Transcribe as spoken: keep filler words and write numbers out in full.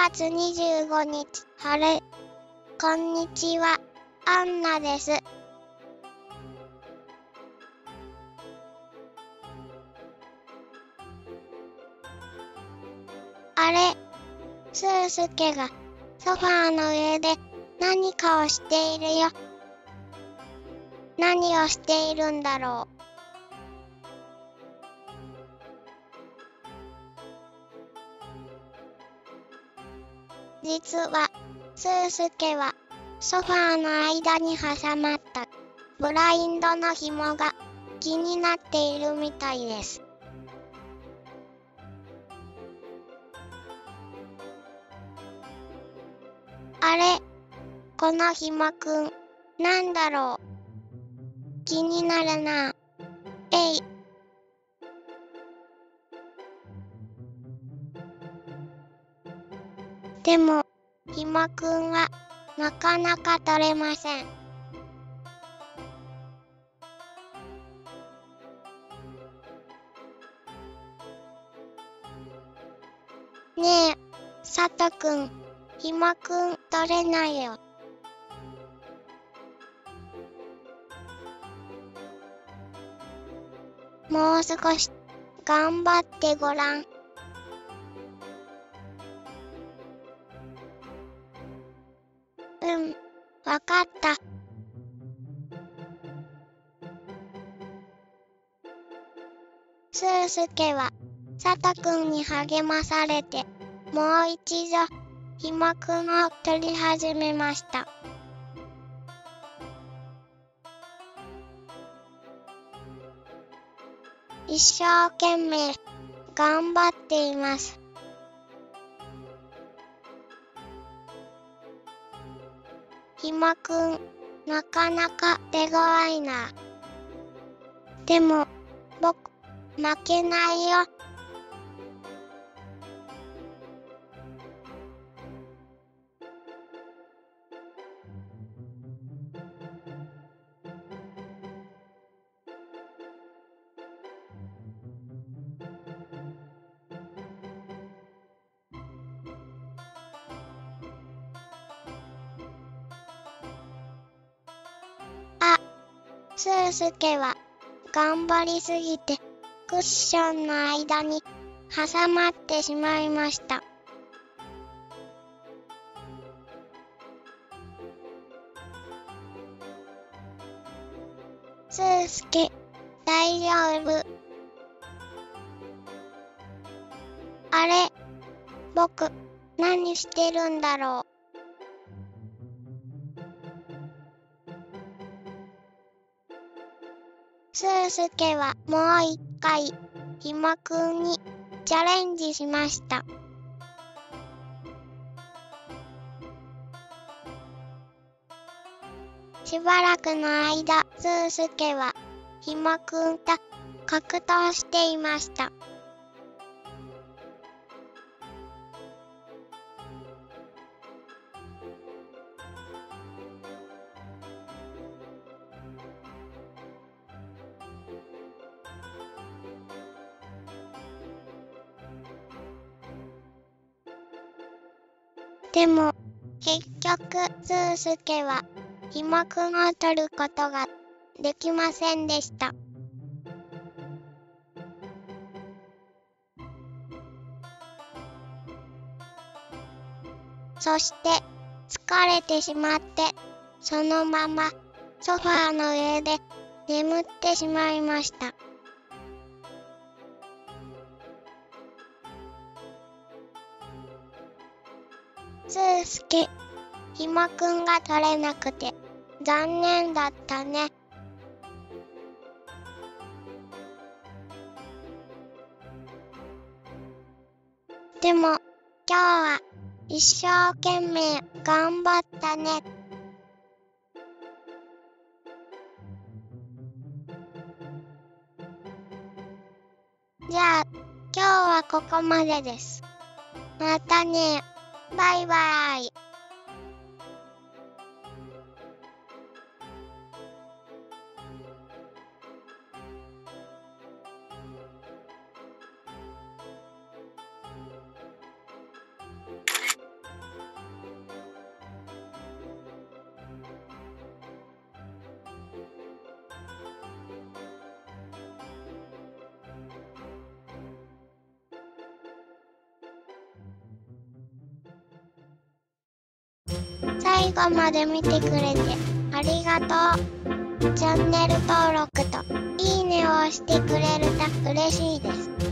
がつにじゅうごにち、晴れ。こんにちは、アンナです。あれ、スースケがソファーの上で何かをしているよ。何をしているんだろう。実は、スースケはソファーの間に挟まったブラインドの紐が気になっているみたいです。あれ、この紐くん、なんだろう。気になるな。えい。でも、紐くんはなかなか取れません。ねえ、さとくん、紐くん取れないよ。もう少し頑張ってごらん。うん、わかった。スースケはさとくんに励まされて、もう一度紐くんを取り始めました。一生懸命頑張っています。紐くん、なかなか手強いな。でも、僕、負けないよ。あ、スースケは頑張りすぎてクッションの間に挟まってしまいました。スースケ、大丈夫？あれ、僕、何してるんだろう。スースケはもう一回、紐くんにチャレンジしました。しばらくの間、スースケは紐くんと格闘していました。でも、結局、スースケは紐くんを取ることができませんでした。そして、疲れてしまって、そのままソファーの上で眠ってしまいました。スースケ、紐くんが取れなくて残念だったね。でも、今日は一生懸命頑張ったね。じゃあ、今日はここまでです。またね。バイバイ。 最後まで見てくれてありがとう。チャンネル登録といいねを押してくれると嬉しいです。